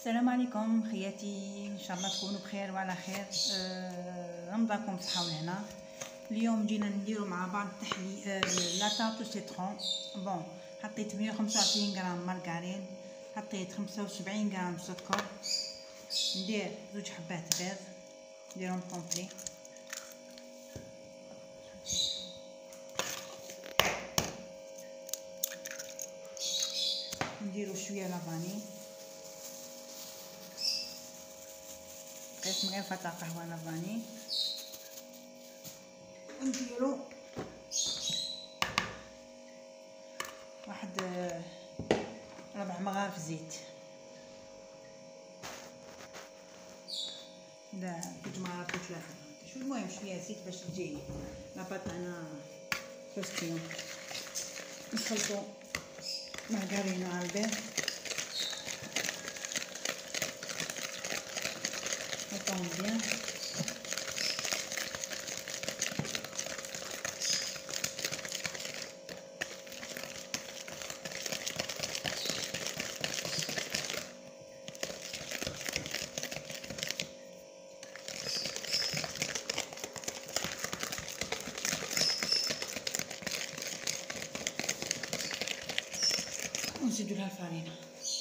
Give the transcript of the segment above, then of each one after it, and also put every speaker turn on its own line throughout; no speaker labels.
السلام عليكم خياتي، ان شاء الله تكونوا بخير وعلى خير. رمضانكم صحه ولهنا. اليوم جينا نديروا مع بعض تحلي لا تارت سيترون. بون، حطيت 125 غرام مارغرين، حطيت 75 غرام سكر، ندير زوج حبات بيض نديرهم كومبلي، نديروا شويه لافاني، قيس مغرفه تاع قهوه لافاني، ونديروا واحد 4 مغارف زيت ولا 2 مغارف و 3 شو المهم شويه زيت باش تجي لاباط تاعنا كوستيون. نخلطوا مارغرين مع البيض، نخلطوهم بيان. ونزيدوا لها الفرينه.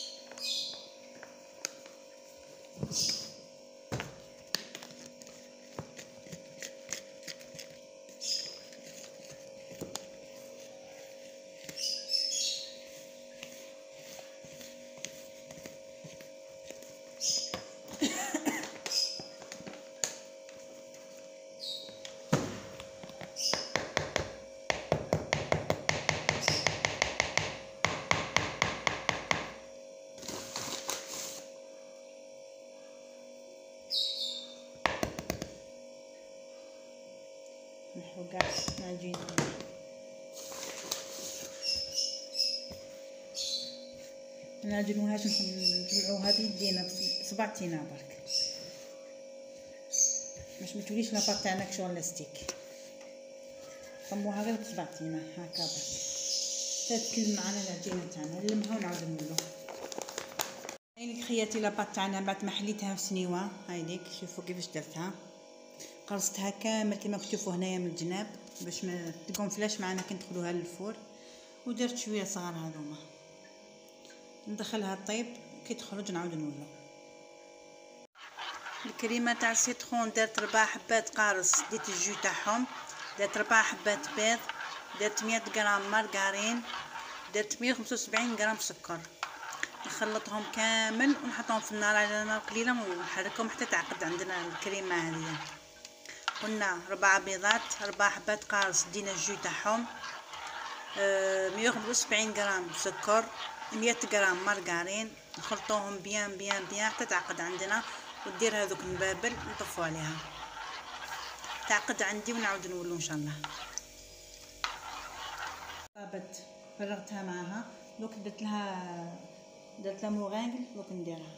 نحو كاع العجين، منعجنوهاش، نطلعوها بيدينا بصبعتينا برك باش متوليش لاباط تاعنا كشغل لاستيك. نطموها غير بصبعتينا هكا باش تتكلم معنا العجينه تاعنا. نلمها ونعاود نولو. هايليك خياتي لاباط تاعنا بعد ما حليتها في سنيوه. هايليك شوفوا كيفاش درتها، قرصتها كامل كما تشوفوا هنايا من الجناب باش ما تقنفلاش معنا كي ندخلوها للفور. ودرت شويه صغار هذوما، ندخلها طيب كي تخرج نعاود نولو. الكريمه تاع السيترون درت 4 حبات قارص، ديت الجو تاعهم، درت 4 حبات بيض، درت 100 غرام مارغرين، درت 175 غرام سكر. نخلطهم كامل ونحطهم في النار على نار قليله ونحركهم حتى تعقد عندنا الكريمه هذه. قلنا 4 بيضات، 4 حبات قارص، دينا الجو تاعهم، 175 غرام سكر، 100 غرام مارغرين. نخلطوهم بيان بيان بيان حتى تعقد عندنا، ودير هذوك المبابل نطفو عليها تعقد عندي ونعاود نولو ان شاء الله. طابت فرغتها معها، دوك درت لها موغانغل. دوك نديرها،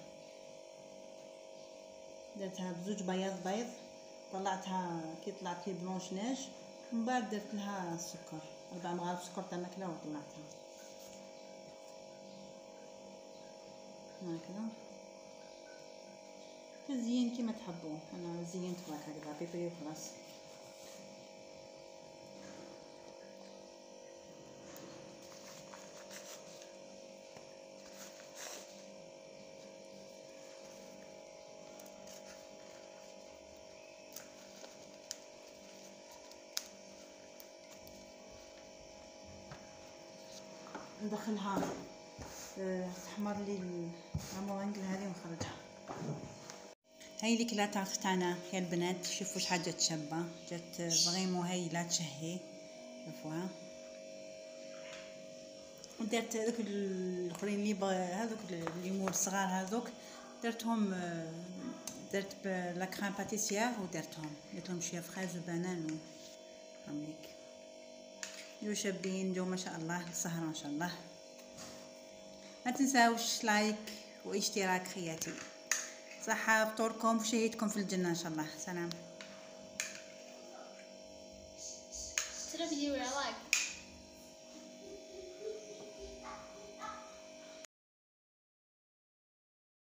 درتها بزوج بيض، طلعتها كي طلعت لي بلونش نيج، ومن بعد درت لها السكر 4 مغارف سكر تاع الماكله وطلعتها هكذا. تزيين كيما تحبوا، انا زينت برك هكذا بيبري وخلاص. ندخلها تحمر لي الموانقل هذه ونخرجها. هاي ليك لا تارت تاعنا يا البنات، شوفوا شحال جات شابه، جات فريمون هايله تشهي. شوفوها. ودرت هذوك الاخرين اللي هذوك الليمون الصغار هذوك درتهم، درت لا كريم باتيسيير ودرتهم درتهم شويه فريز وبنان وهميك. جو شابين، جو ما شاء الله للسهره ان شاء الله. ما تنساوش لايك واشتراك خياتي. صحة فطوركم وشهيتكم في الجنة ان شاء الله. سلام.
Did a video where I like